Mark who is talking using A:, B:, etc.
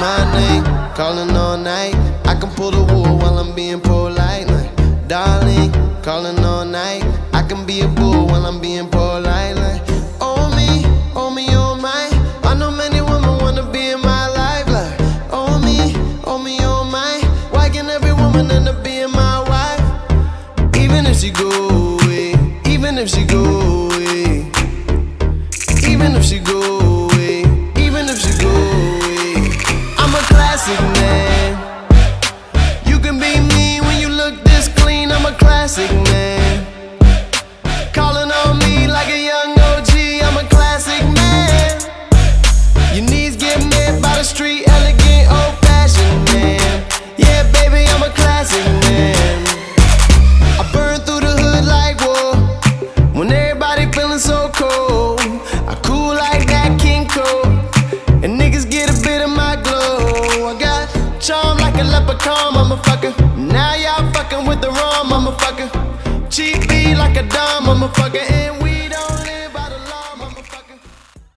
A: my name, calling all night. I can pull the wool while I'm being polite. Like, darling, calling all night. I can be a bull while I'm being polite. Like, oh me, oh my. I know many women wanna be in my life. Like, oh me, oh my. Why can't every woman end up being my wife? Even if she go away, even if she go away, even if she go away, even if she go away. I'm a classic man. You can be me when you look this clean. I'm a classic man. Calling on me like a young OG. I'm a classic man. Your needs get met by the street, elegant, old-fashioned man. Yeah, baby, I'm a classic man. I burn through the hood like war when everybody feeling so cold. I cool like that King Cole, and niggas get a bit of my glow. I got charm like a leprechaun, motherfucker. Now y'all fucking with the wrong motherfucker. Cheap beat like a dumb motherfucker.